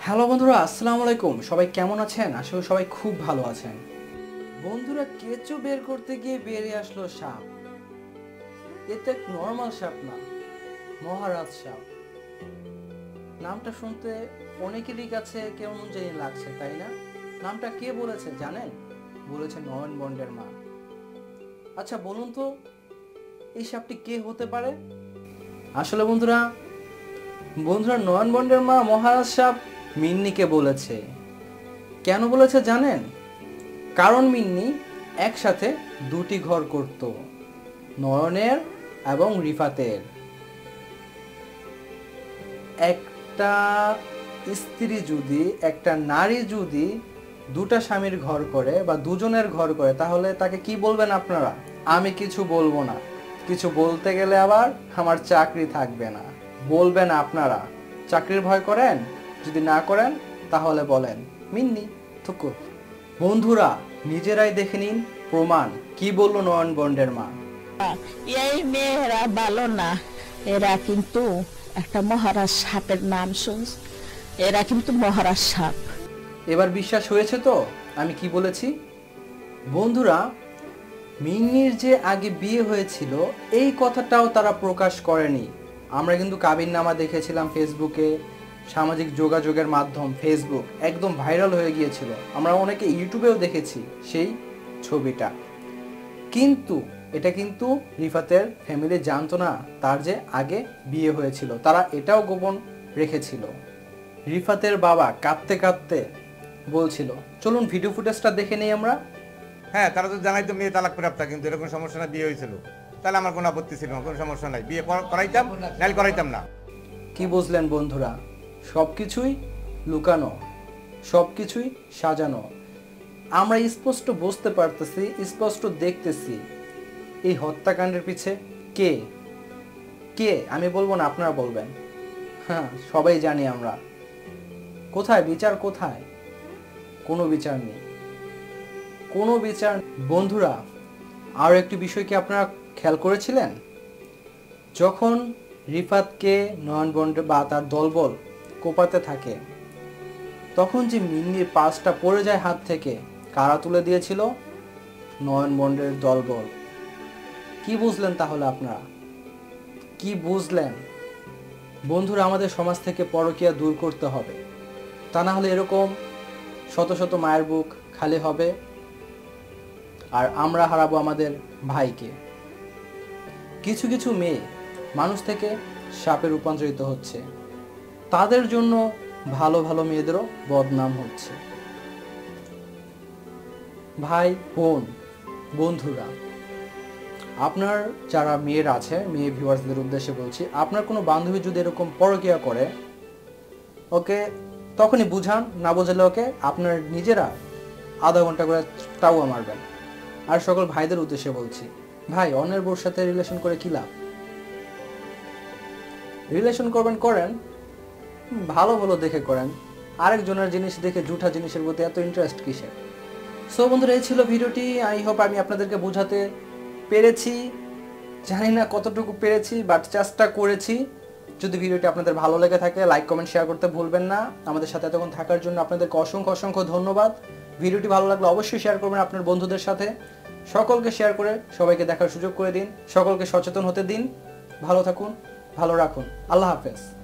Hello বন্ধুরা, আসসালামু আলাইকুম। সবাই কেমন আছেন? আসলে সবাই খুব ভালো আছেন। বন্ধুরা, কেঁচো বের করতে গিয়ে বেরিয়ে আসলো সাপ। এটা নর্মাল সাপ না, মহারাজ সাপ। নামটা শুনতে অনেকেরই কাছে কেমন জানি লাগছে, তাই না? নামটা কে বলেছে জানেন? বলেছে নয়ন বন্ডের মা। আচ্ছা বলুন তো, এই সাপটি কে হতে পারে? আসলে বন্ধুরা নয়ন বন্ডের মা মহারাজ সাপ মিন্নিকে বলেছে। কেন বলেছে জানেন? কারণ মিন্নি একসাথে দুটি ঘর করত, নয়নের এবং রিফাতের। একটা স্ত্রী যদি, একটা নারী যদি দুটা স্বামীর ঘর করে বা দুজনের ঘর করে, তাহলে তাকে কি বলবেন আপনারা? আমি কিছু বলবো না, কিছু বলতে গেলে আবার আমার চাকরি থাকবে না। বলবেন আপনারা? চাকরির ভয় করেন? যদি না করেন তাহলে বলেন মিন্নি থুকু। বন্ধুরা, নিজেরাই দেখে নিন প্রমাণ। কি বললো নয়ন বন্ডের মা? এই মেয়েরা ভালো না, এরা কিন্তু একটা মহারাজ সাপের নাম শুনছ, এরা কিন্তু মহারাজ সাপ। এবার বিশ্বাস হয়েছে তো আমি কি বলেছি? বন্ধুরা, মিন্নির যে আগে বিয়ে হয়েছিল এই কথাটাও তারা প্রকাশ করেনি। আমরা কিন্তু কাবিননামা দেখেছিলাম ফেসবুকে, সামাজিক যোগাযোগের মাধ্যম ফেসবুক একদম ভাইরাল হয়ে গিয়েছিল। আমরা অনেকে ইউটিউবেও দেখেছি সেই ছবিটা। কিন্তু এটা কিন্তু রিফাতের ফ্যামিলি জানতো না তার যে আগে বিয়ে হয়েছিল। তারা এটাও গোপন রেখেছিল। রিফাতের বাবা কাঁদতে কাঁদতে বলছিল, চলুন ভিডিও ফুটেজটা দেখে নেই আমরা। হ্যাঁ, তারা তো জানাইতো মেয়ে তালাক প্রাপ্তা, কিন্তু এরকম সমস্যা না, বিয়ে হয়েছিল, তাহলে আমার কোনো আপত্তি ছিল না, কোনো সমস্যা নাই, বিয়ে করাইতাম, নাইলে করাইতাম না। কি বুঝলেন বন্ধুরা? সবকিছুই লুকানো, সবকিছুই সাজানো। আমরা স্পষ্ট বুঝতে পারতেছি, স্পষ্ট দেখতেছি এই হত্যাকাণ্ডের পিছে কে কে আমি বলবো না, আপনারা বলবেন। হ্যাঁ, সবাই জানি আমরা। কোথায় বিচার? কোথায়? কোনো বিচার নেই, কোনো বিচার। বন্ধুরা, আরও একটি বিষয় কি আপনারা খেয়াল করেছিলেন? যখন রিফাতকে নয়ন বন্ড বা তার দলবল কোপাতে থাকে, তখন যে মিন্নির পাসটা পড়ে যায় হাত থেকে, কারা তুলে দিয়েছিল? নয়ন বন্ডের দলবল। কি বুঝলেন তাহলে আপনারা? কি বুঝলেন? বন্ধুরা, আমাদের সমাজ থেকে পরকীয়া দূর করতে হবে, তা না হলে এরকম শত শত মায়ের বুক খালি হবে আর আমরা হারাবো আমাদের ভাইকে। কিছু কিছু মেয়ে মানুষ থেকে সাপে রূপান্তরিত হচ্ছে, তাদের জন্য ভালো ভালো মেয়েদেরও বদনাম হচ্ছে। ভাই বোন, বন্ধুরা, আপনার যারা মেয়েরা আছে, মেয়ে ভিউয়ার্সদের উদ্দেশ্যে বলছি, আপনার কোনো বান্ধবী যদি এরকম পরকীয়া করে, ওকে তখনই বুঝান। না বোঝালে ওকে আপনার নিজেরা আধা ঘন্টা করে টাওয়া মারবেন। আর সকল ভাইদের উদ্দেশ্যে বলছি, ভাই, অন্যের বউর সাথে রিলেশন করে কি লাভ? রিলেশন করবেন করেন, ভালো ভালো দেখে করেন। আরেকজনের জিনিস দেখে জুঠা জিনিসের প্রতি এত ইন্টারেস্ট কিসের? সো বন্ধুরা, এই ছিল ভিডিওটি। আই হোপ আমি আপনাদেরকে বোঝাতে পেরেছি। জানি না কতটুকু পেরেছি, বাট চেষ্টা করেছি। যদি ভিডিওটি আপনাদের ভালো লেগে থাকে, লাইক কমেন্ট শেয়ার করতে ভুলবেন না। আমাদের সাথে এতক্ষণ থাকার জন্য আপনাদেরকে অসংখ্য অসংখ্য ধন্যবাদ। ভিডিওটি ভালো লাগলে অবশ্যই শেয়ার করবেন আপনার বন্ধুদের সাথে। সকলকে শেয়ার করে সবাইকে দেখার সুযোগ করে দিন, সকলকে সচেতন হতে দিন। ভালো থাকুন, ভালো রাখুন। আল্লাহ হাফেজ।